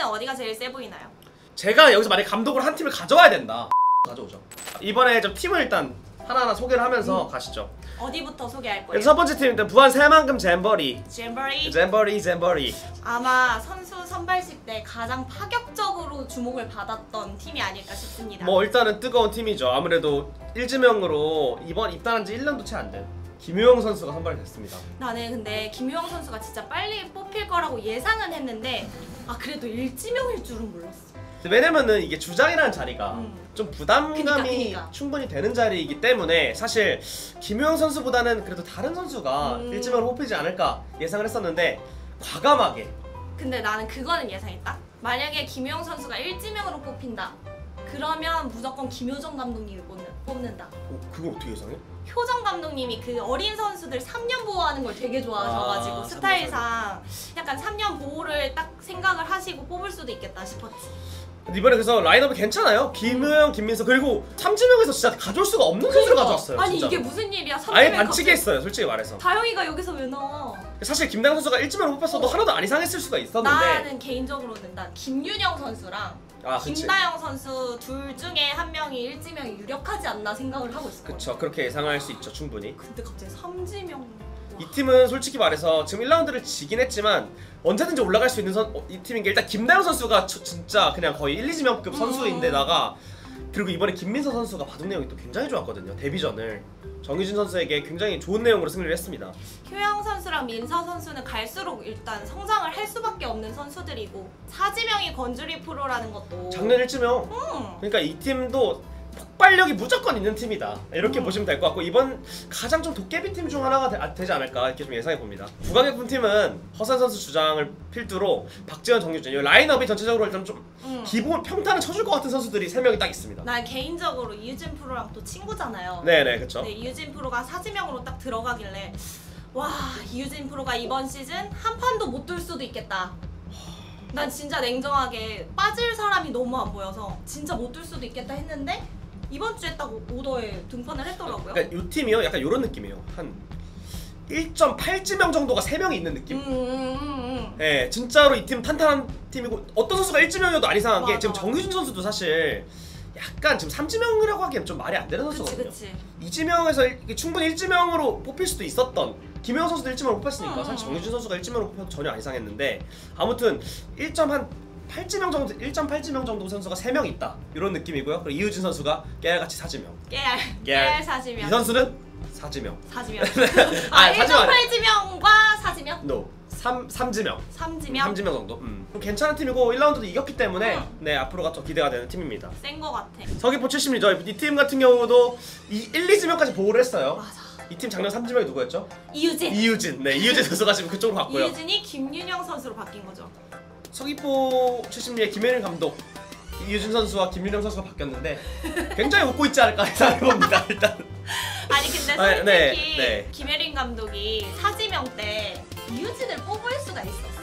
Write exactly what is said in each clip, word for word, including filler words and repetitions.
어디가 제일 세 보이나요? 제가 여기서 만약 감독을 한 팀을 가져와야 된다. 가져오죠. 이번에 좀 팀을 일단 하나하나 소개를 하면서 음. 가시죠. 어디부터 소개할 거예요? 첫 번째 팀 일단 부안 새만금 잼버리. 잼버리. 잼버리 잼버리. 아마 선수 선발식 때 가장 파격적으로 주목을 받았던 팀이 아닐까 싶습니다. 뭐 일단은 뜨거운 팀이죠. 아무래도 일지명으로 이번 입단한 지 일 년도 채 안 된 김유영 선수가 선발이 됐습니다. 나는 근데 김유영 선수가 진짜 빨리 뽑힐 거라고 예상은 했는데 아 그래도 일지명일 줄은 몰랐어. 왜냐면은 이게 주장이라는 자리가 음. 좀 부담감이 그니까, 그니까. 충분히 되는 자리이기 때문에 사실 김유영 선수보다는 그래도 다른 선수가 음. 일지명으로 뽑히지 않을까 예상을 했었는데 과감하게. 근데 나는 그거는 예상했다. 만약에 김유영 선수가 일지명으로 뽑힌다. 그러면 무조건 김효정 감독님이 뽑는, 뽑는다. 어, 그걸 어떻게 예상해? 효정 감독님이 그 어린 선수들 삼 년 보호하는 걸 되게 좋아하셔가지고 아, 스타일상 약간 삼 년 보호를 딱 생각을 하시고 뽑을 수도 있겠다 싶었지. 이번에 그래서 라인업이 괜찮아요. 김우영, 김민서 그리고 삼지명에서 진짜 가져올 수가 없는 그러니까. 선수를 가져왔어요. 아니 진짜로. 이게 무슨 일이야? 아예 반칙이 했어요. 솔직히 말해서. 다영이가 여기서 왜 나와? 사실 김다영 선수가 일지명으로 뽑혔어도 어. 하나도 안 이상했을 수가 있었는데 나는 개인적으로는 난 김윤영 선수랑 아, 김다영 선수 둘 중에 한 명이 일지명이 유력하지 않나 생각을 하고 있었거든요. 그쵸. 그렇게 예상할 수 있죠. 충분히. 근데 갑자기 삼지명... 이 팀은 솔직히 말해서 지금 일 라운드를 지긴 했지만 언제든지 올라갈 수 있는 선, 어, 이 팀인 게 일단 김다영 선수가 저, 진짜 그냥 거의 일, 이지명급 선수인데다가 그리고 이번에 김민서 선수가 바둑 내용이 또 굉장히 좋았거든요. 데뷔전을 정유진 선수에게 굉장히 좋은 내용으로 승리를 했습니다. 효영 선수랑 민서 선수는 갈수록 일단 성장을 할 수밖에 없는 선수들이고 사지명이 건주리 프로라는 것도 작년 일지명. 음. 그러니까 이 팀도 폭발력이 무조건 있는 팀이다. 이렇게 음. 보시면 될 것 같고 이번 가장 좀 도깨비 팀 중 하나가 되, 아, 되지 않을까 이렇게 좀 예상해 봅니다. 부강예품 팀은 허선 선수 주장을 필두로 박지원, 정유진 이 라인업이 전체적으로 일단 좀 음. 기본 평타는 쳐줄 것 같은 선수들이 세 명이 딱 있습니다. 난 개인적으로 이유진 프로랑 또 친구잖아요. 네네 그쵸. 네, 이유진 프로가 사지명으로 딱 들어가길래 와 이유진 프로가 이번 시즌 한 판도 못 들 수도 있겠다. 난 진짜 냉정하게 빠질 사람이 너무 안 보여서 진짜 못 들 수도 있겠다 했는데 이번 주에 딱 오더에 등판을 했더라고요. 그러니까 이 팀이요 약간 이런 느낌이에요. 한 일 점 팔 지명 정도가 세 명이 있는 느낌? 음, 음, 음. 네, 진짜로 이 팀 탄탄한 팀이고 어떤 선수가 일 지명이어도 안 이상한 게 맞아, 지금 맞아. 정유진 선수도 사실 약간 지금 삼 지명이라고 하기엔 좀 말이 안 되는 선수거든요. 그치, 그치. 이 지명에서 충분히 일 지명으로 뽑힐 수도 있었던 김혜영 선수도 일 지명으로 뽑혔으니까 음, 사실 정유진 선수가 일 지명으로 뽑혀도 전혀 안 이상했는데 아무튼 일 점 팔 지명 정도, 일 점 팔 지명 정도 선수가 세 명 있다 이런 느낌이고요. 그리고 이유진 선수가 깨알같이 사 지명. 깨알, 깨알 사 지명. 이 선수는 사 지명. 사 지명. 아, 일 점 팔 지명과 사 지명? No. 삼, 삼 지명. 삼 지명? 삼 지명 정도. 음. 괜찮은 팀이고 일 라운드도 이겼기 때문에 음. 네 앞으로가 더 기대가 되는 팀입니다. 센 거 같아. 서귀포 출신이죠. 이 팀 같은 경우도 이 일, 이 지명까지 보호를 했어요. 맞아. 이 팀 작년 삼 지명이 누구였죠? 이유진. 이유진. 네, 이유진 선수가 지금 그쪽으로 갔고요. 이유진이 김윤영 선수로 바뀐 거죠. 서귀포 출신의 김혜린 감독, 이유진 선수와 김윤영 선수가 바뀌었는데 굉장히 웃고 있지 않을까 생각해봅니다. 일단. 아니 근데 솔직히 아, 네, 네. 김혜린 감독이 사지명 때 이유진을 뽑을 수가 있었어.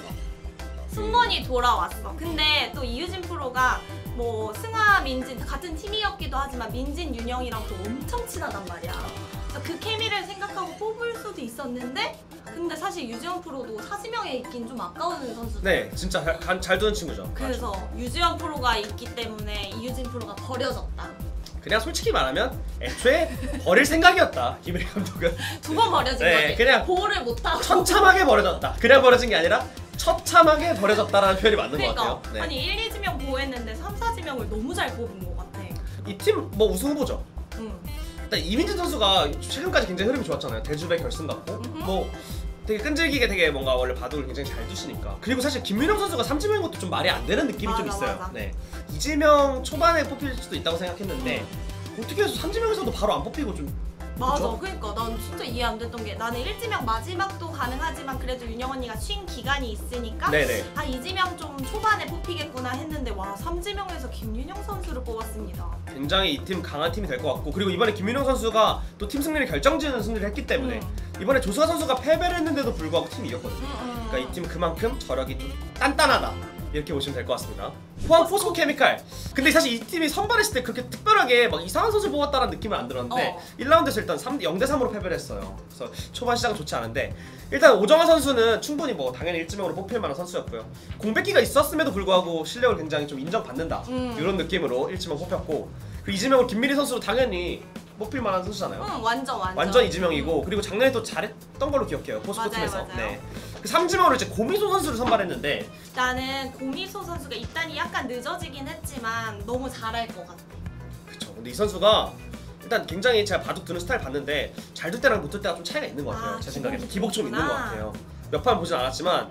승건이 돌아왔어. 근데 또 이유진 프로가 뭐 승아, 민진 같은 팀이었기도 하지만 민진, 윤영이랑 또 엄청 친하단 말이야. 그래서 그 케미를 생각하고 뽑을 수도 있었는데 근데 사실 유지현 프로도 사지명에 있긴 좀 아까운 선수죠. 네, 진짜 잘, 잘 두는 친구죠. 그래서 맞아. 유지현 프로가 있기 때문에 이유진 프로가 버려졌다. 그냥 솔직히 말하면 애초에 버릴 생각이었다. 김혜린 감독은. 두 번 버려진 네, 거지. 그냥 보호를 못하고. 처참하게 버려졌다. 그냥 버려진 게 아니라 처참하게 버려졌다라는 표현이 맞는 그러니까, 것 같아요. 네. 아니 일, 이 지명 보호했는데 삼, 사 지명을 너무 잘 뽑은 것 같아. 이 팀 뭐 우승 후보죠. 응. 일단 이민진 선수가 최근까지 굉장히 흐름이 좋았잖아요. 대주배 결승 갔고 음흠. 뭐 되게 끈질기게 되게 뭔가 원래 바둑을 굉장히 잘 두시니까. 그리고 사실 김윤영 선수가 삼 지명인 것도 좀 말이 안 되는 느낌이 맞아, 좀 있어요. 맞아. 네. 이 지명 초반에 뽑힐 수도 있다고 생각했는데 음. 어떻게 해서 삼 지명에서도 바로 안 뽑히고 좀 맞아. 그쵸? 그러니까 난 진짜 이해 안 됐던 게 나는 일 지명 마지막도 가능하지만 그래도 윤영 언니가 쉰 기간이 있으니까 네네. 아 이 지명 좀 초반에 뽑히겠구나 했는데 와 삼 지명에서 김윤영 선수를 뽑았습니다. 굉장히 이 팀 강한 팀이 될 것 같고 그리고 이번에 김윤영 선수가 또 팀 승리를 결정지는 승리를 했기 때문에 음. 이번에 조수아 선수가 패배를 했는데도 불구하고 팀이 이겼거든요. 음, 음. 그러니까 이 팀 그만큼 저력이 좀 단단하다 이렇게 보시면 될 것 같습니다. 포항 포스코 케미칼. 근데 사실 이 팀이 선발했을 때 그렇게 특별하게 막 이상한 선수 뽑았다는 느낌은 안 들었는데 어. 일 라운드에서 일단 영 대 삼으로 패배를 했어요. 그래서 초반 시작은 좋지 않은데 일단 오정환 선수는 충분히 뭐 당연히 일지명으로 뽑힐 만한 선수였고요. 공백기가 있었음에도 불구하고 실력을 굉장히 좀 인정받는다 음. 이런 느낌으로 일지명 뽑혔고, 그리고 이지명을 김민희 선수로 당연히 뽑힐 만한 선수잖아요. 응, 완전 완전. 완전 이지명이고, 그리고 작년에 또 잘했던 걸로 기억해요. 포스코 맞아요, 팀에서. 맞아요. 네. 그 삼지명으로 이제 고미소 선수를 선발했는데 나는 고미소 선수가 입단이 약간 늦어지긴 했지만 너무 잘할 것 같아. 그쵸. 근데 이 선수가 일단 굉장히 제가 바둑 두는 스타일 봤는데 잘 둘 때랑 못 둘 때가 좀 차이가 있는 것 같아요. 아, 제 생각에 기복이 기복 좀 있는 것 있구나. 같아요. 몇 판 보진 않았지만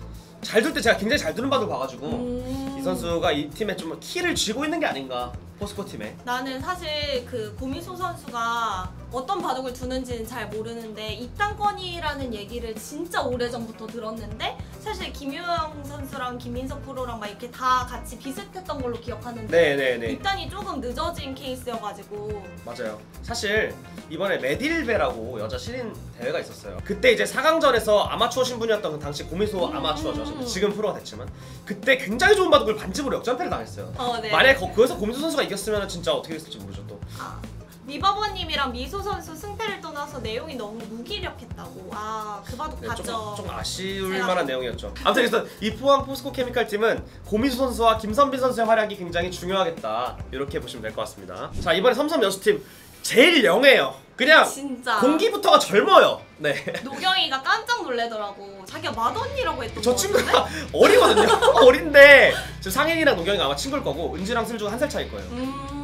잘 둘 때 제가 굉장히 잘 두는 바둑 봐가지고 음. 이 선수가 이 팀에 좀 키를 쥐고 있는 게 아닌가, 포스코 팀에. 나는 사실 그 고미소 선수가 어떤 바둑을 두는지는 잘 모르는데 입단권이라는 얘기를 진짜 오래전부터 들었는데, 사실 김유영 선수랑 김민석 프로랑 막 이렇게 다 같이 비슷했던 걸로 기억하는데 네네네. 입단이 조금 늦어진 케이스여가지고. 맞아요. 사실 이번에 메딜베라고 여자 신인 대회가 있었어요. 그때 이제 사 강전에서 아마추어 신분이었던 그 당시 고미소 음. 아마추어죠. 지금 프로가 됐지만 그때 굉장히 좋은 바둑을 반집으로 역전패를 당했어요. 어, 네. 만약에 거, 거기서 고미소 선수가 이겼으면 진짜 어떻게 됐을지 모르죠 또. 아, 미바버님이랑 미소 선수 승패를 떠나서 내용이 너무 무기력했다고. 아, 그 바둑 네, 봤죠. 좀, 좀 아쉬울 제가 만한 내용이었죠. 아무튼 그래서 이 포항 포스코 케미칼 팀은 고미수 선수와 김선빈 선수의 활약이 굉장히 중요하겠다, 이렇게 보시면 될 것 같습니다. 자, 이번에 삼성 여수팀 제일 영해요. 그냥 진짜. 공기부터가 젊어요. 네. 노경이가 깜짝 놀래더라고. 자기가 맏언니라고 했던 저 거 같은데? 친구가 어리거든요. 어린데 지금 상현이랑 노경이가 아마 친구일 거고 은지랑 슬주가 한 살 차일 거예요. 음.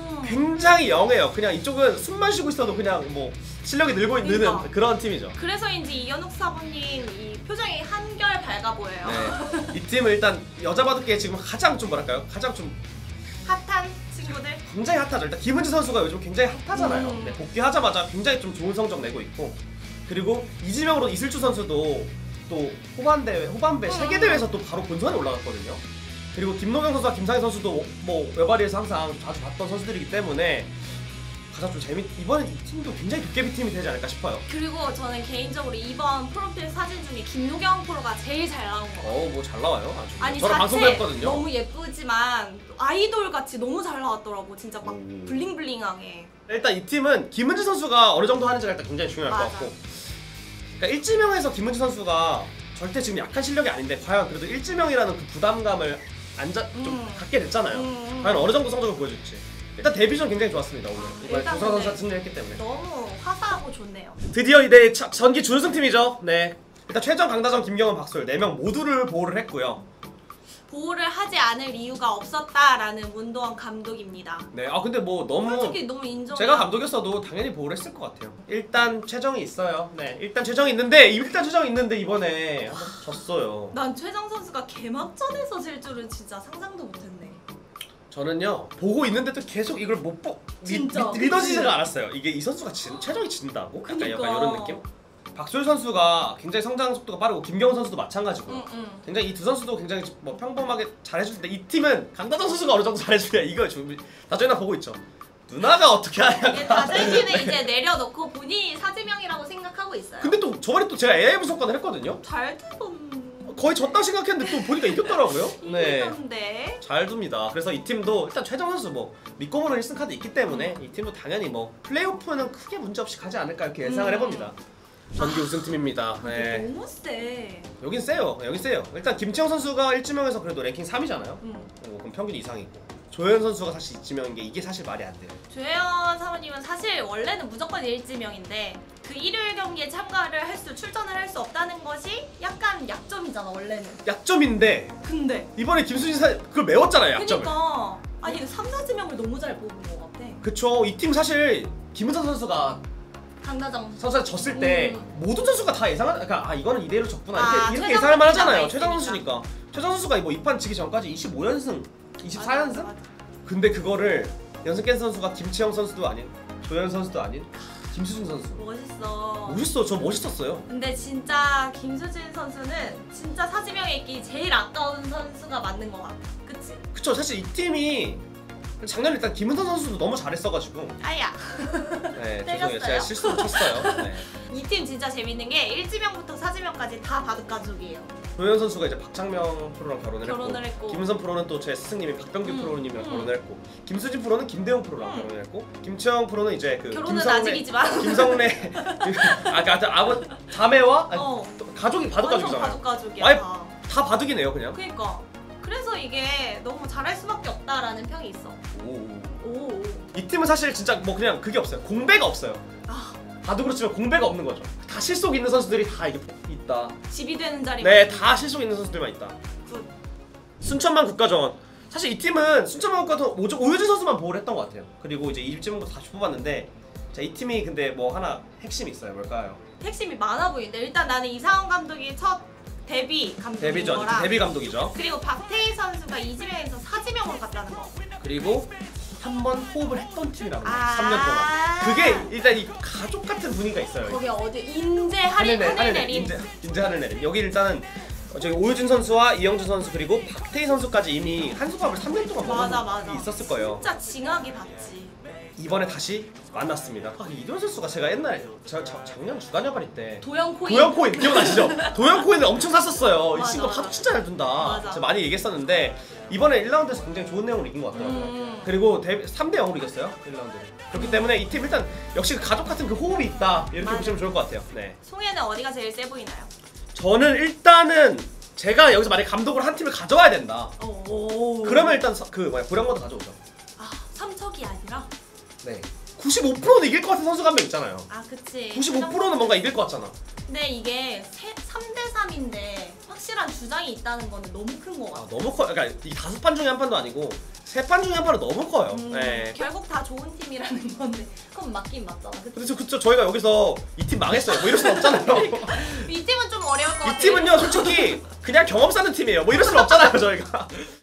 굉장히 영해요. 그냥 이쪽은 숨만 쉬고 있어도 그냥 뭐 실력이 늘고 있는 그러니까. 그런 팀이죠. 그래서인지 이현욱 사부님 이 표정이 한결 밝아 보여요. 네. 이 팀은 일단 여자 바둑계에 지금 가장 좀 뭐랄까요? 가장 좀 핫한 친구들. 굉장히 핫하죠. 일단 김은지 선수가 요즘 굉장히 핫하잖아요. 음. 네, 복귀하자마자 굉장히 좀 좋은 성적 내고 있고, 그리고 이지명으로 이슬주 선수도 또 후반 대회, 후반배 음. 세계 대회에서 또 바로 본선에 올라갔거든요. 그리고 김노경 선수와 김상희 선수도 뭐 외발이에서 항상 자주 봤던 선수들이기 때문에 가장 좀 재밌. 이번엔 이 팀도 굉장히 도깨비 팀이 되지 않을까 싶어요. 그리고 저는 개인적으로 이번 프로필 사진 중에 김노경 프로가 제일 잘 나온 거. 어, 뭐 잘 나와요. 아주. 아니 저랑 방송도 자체 했거든요. 너무 예쁘지만 아이돌 같이 너무 잘 나왔더라고. 진짜 막 오. 블링블링하게. 일단 이 팀은 김은지 선수가 어느 정도 하는지가 일단 굉장히 중요할 것 맞아. 같고, 그러니까 일지명에서 김은지 선수가 절대 지금 약한 실력이 아닌데 과연 그래도 일지명이라는 그 부담감을 안자 좀 음. 갖게 됐잖아요. 음. 과연 어느 정도 성적을 보여줄지. 일단 데뷔전 굉장히 좋았습니다 오늘. 이번에 일단 조상 선수가 근데 승리했기 때문에. 너무 화사하고 좋네요. 드디어 이대 전기 준우승 팀이죠. 네. 일단 최정, 강다정, 김경은, 박솔 네 명 모두를 보호를 했고요. 보호를 하지 않을 이유가 없었다라는 문도원 감독입니다. 네. 아 근데 뭐 너무 솔직히 너무 인정. 제가 감독이었어도 당연히 보호를 했을 것 같아요. 일단 최정이 있어요. 네. 일단 최정이 있는데 일단 최정이 있는데 이번에 한번 졌어요. 난 최정 선수가 개막전에서 질 줄은 진짜 상상도 못했네. 저는요 보고 있는데도 계속 이걸 못 보. 진짜, 미, 믿어지지가 그치? 않았어요. 이게 이 선수가 진, 최정이 진다고? 약간, 그니까. 약간 이런 느낌? 박솔 선수가 굉장히 성장 속도가 빠르고 김경훈 선수도 마찬가지고 응, 응. 굉장히 이 두 선수도 굉장히 뭐 평범하게 잘해주는데 이 팀은 강다정 선수가 어느 정도 잘해주냐 이거 준비 다저희나 보고 있죠. 누나가 어떻게 하냐. 이게 다슬기는 이제 내려놓고 본인이 사지명이라고 생각하고 있어요. 근데 또 저번에 또 제가 에이아이 분석관을 했거든요. 잘 두던. 거의 졌다 생각했는데 또 보니까 이겼더라고요. 네. 이겼는데. 잘 둡니다. 그래서 이 팀도 일단 최정 선수 뭐 믿고 보는 일 승 카드 있기 때문에 이 팀도 당연히 뭐 플레이오프는 크게 문제 없이 가지 않을까 이렇게 예상을 음. 해봅니다. 전기 우승팀입니다. 네. 너무 세. 여긴 세요. 여긴 세요. 일단 김치영 선수가 일지명에서 그래도 랭킹 삼이잖아요. 응. 어, 그럼 평균 이상이고 조현 선수가 사실 이지명인 게 이게 사실 말이 안 돼요. 조혜연 사모님은 사실 원래는 무조건 일지명인데 그 일요일 경기에 참가를 할 수, 출전을 할 수 없다는 것이 약간 약점이잖아 원래는. 약점인데 근데 이번에 김수진 사 그걸 메웠잖아요. 약점을. 그러니까 아니 삼, 사지명을 너무 잘 뽑은 것 같아. 그쵸. 이 팀 사실 김은선 선수가 강다정 선수가 졌을 때 음. 모든 선수가 다 예상한, 그러니까 아 이거는 이대로 졌구나 이렇게, 아, 이렇게 최정 예상할 만하잖아요. 선수가 최정 있으니까. 선수니까. 최정 선수가 뭐 이 판 지기 전까지 이십오 연승, 이십사 연승? 맞아, 맞아. 근데 그거를 연승 깬 선수가 김치영 선수도 아닌 조현 선수도 아닌 김수진 선수. 멋있어. 멋있어. 저 멋있었어요. 근데 진짜 김수진 선수는 진짜 사지명에 있기 제일 아까운 선수가 맞는 것 같아. 그치? 그쵸. 사실 이 팀이 작년 일단 김은선 선수도 너무 잘했어가지고 아야. 네, 때렸어요? 죄송해요. 제가 실수로 쳤어요. 네. 이 팀 진짜 재밌는 게 일 지명부터 사 지명까지 다 바둑 가족이에요. 도현 선수가 이제 박창명 프로랑 결혼을, 결혼을 했고, 했고. 김은선 프로는 또 제 스승님이 박병규 음, 프로님이랑 음. 결혼을 했고, 김수진 프로는 김대웅 프로랑 음. 결혼을 했고, 김채영 프로는 이제 그 결혼은 김성래, 아직이지만. 김성래 아까 그러니까 아버 자매와 아니, 어. 또 가족이 바둑 완전 가족이잖아요. 바둑 가족이야. 아예 다. 다 바둑이네요 그냥. 그니까. 그래서 이게 너무 잘할 수밖에 없다라는 평이 있어. 오. 오. 이 팀은 사실 진짜 뭐 그냥 그게 없어요. 공배가 없어요. 아, 바둑으로 치면 공배가 없는 거죠. 다 실속 있는 선수들이 다 이게 있다. 집이 되는 자리. 네, 다 실속 있는 선수들만 있다. 굿. 순천만 국가정원. 사실 이 팀은 순천만 국가정원 오주- 오유진 선수만 보호를 했던 것 같아요. 그리고 이제 이집 지명부터 다시 뽑았는데, 자, 이 팀이 근데 뭐 하나 핵심이 있어요. 뭘까요? 핵심이 많아 보이는데 일단 나는 이상원 감독이 첫 데뷔 감독인 데뷔죠. 거랑 데뷔 감독이죠. 그리고 박태희 선수가 이 지명에서 사 지명으로 갔다는 거. 그리고 한 번 호흡을 했던 팀이라는 거예요. 아. 삼 년 동안. 그게 일단 이 가족 같은 분위기가 있어요. 거기 어디 인제 하늘 하늘 하늘 내림. 내림. 인제, 인제 하늘 내림. 여기 일단은 어, 저기 오유진 선수와 이영준 선수 그리고 박태희 선수까지 이미 한솥밥을 삼 년 동안 맞아, 먹은 맞아. 분이 있었을 거예요. 진짜 징하게 봤지. 이번에 다시 만났습니다. 아, 이도현 선수가 제가 옛날에 저, 저, 작년 주간야발이 때 도영 코인. 도영 코인 기억나시죠? 도영 코인을 엄청 샀었어요. 이 맞아, 친구 맞아. 파도 진짜 잘 둔다. 맞아. 제가 많이 얘기했었는데 이번에 일 라운드에서 굉장히 좋은 내용으로 이긴 것 같더라고요. 음. 그리고 삼 대 영으로 이겼어요. 일 라운드를. 그렇기 때문에 이 팀 일단 역시 그 가족 같은 그 호흡이 있다. 이렇게 맞아. 보시면 좋을 것 같아요. 네. 송혜는 어디가 제일 세 보이나요? 저는 일단은 제가 여기서 만약 감독으로 한 팀을 가져와야 된다. 오. 그러면 일단 서- 그 뭐야 고령모드 가져오죠. 아 삼척이 아니라. 네. 구십오 퍼센트는 이길 것 같은 선수가 한 명 있잖아요. 아 그치. 구십오 퍼센트는 뭔가 이길 것 같잖아. 근데 이게 삼 대 삼인데 확실한 주장이 있다는 거는 너무 큰 거 같아. 아 너무 커요. 그러니까 이 다섯 판 중에 한 판도 아니고 세 판 중에 한 판은 너무 커요. 음, 네. 결국 다 좋은 팀이라는 건데 그럼 맞긴 맞잖아. 그치? 근데 저 그쵸 저희가 여기서 이 팀 망했어요. 뭐 이럴 순 없잖아요. 이 팀은 좀 어려울 것 같아. 이 팀은요 솔직히 그냥 경험 쌓는 팀이에요. 뭐 이럴 순 없잖아요 저희가.